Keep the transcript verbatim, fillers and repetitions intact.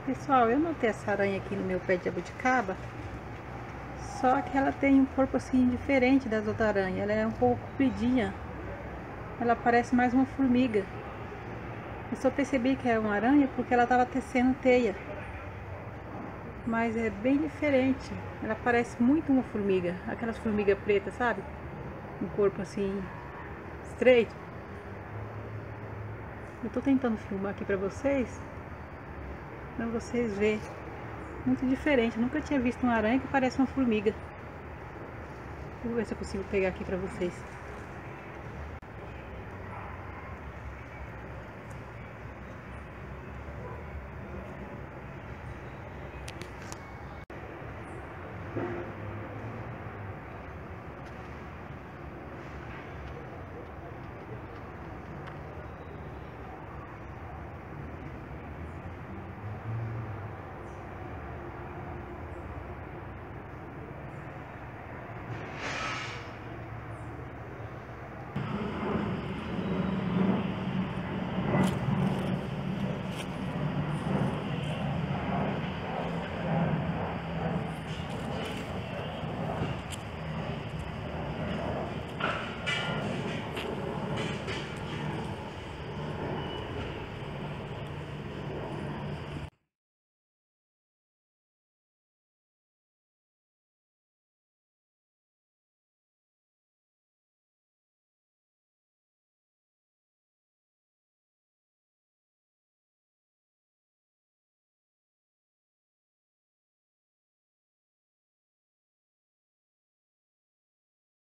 Pessoal, eu notei essa aranha aqui no meu pé de jabuticaba, só que ela tem um corpo assim diferente das outras aranhas. Ela é um pouco compridinha, ela parece mais uma formiga. Eu só percebi que é uma aranha porque ela estava tecendo teia, mas é bem diferente. Ela parece muito uma formiga, aquelas formigas pretas, sabe? Um corpo assim estreito. Eu tô tentando filmar aqui pra vocês, pra vocês verem. Muito diferente, eu nunca tinha visto uma aranha que parece uma formiga. Vou ver se eu consigo pegar aqui pra vocês.